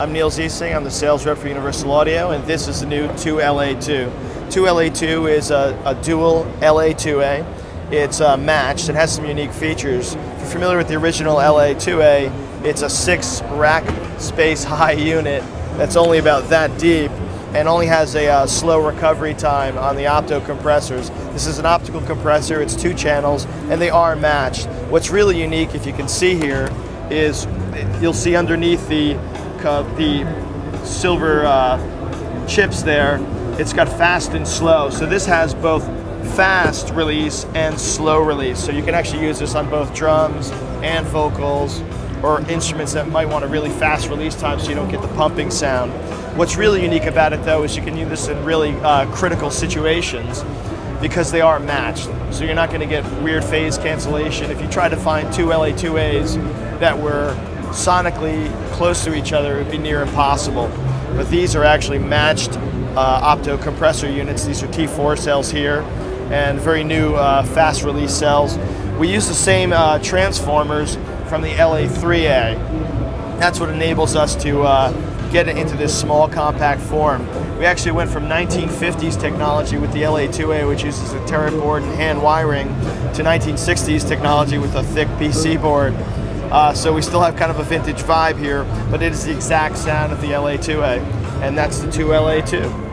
I'm Neil Ziesing, I'm the sales rep for Universal Audio, and this is the new 2LA2. 2LA2 is a dual LA2A. It's matched, it has some unique features. If you're familiar with the original LA2A, it's a 6-rack space high unit that's only about that deep and only has a slow recovery time on the opto compressors. This is an optical compressor, it's 2 channels, and they are matched. What's really unique, if you can see here, is you'll see underneath the silver chips there, it's got fast and slow. So this has both fast release and slow release. So you can actually use this on both drums and vocals or instruments that might want a really fast release time so you don't get the pumping sound. What's really unique about it though is you can use this in really critical situations because they are matched. So you're not going to get weird phase cancellation. If you try to find 2 LA2As that were sonically close to each other, it would be near impossible. But these are actually matched opto compressor units. These are T4 cells here and very new fast release cells. We use the same transformers from the LA3A. That's what enables us to get it into this small compact form. We actually went from 1950s technology with the LA2A, which uses a turret board and hand wiring, to 1960s technology with a thick PC board. So we still have kind of a vintage vibe here, but it is the exact sound of the LA2A, and that's the 2LA2.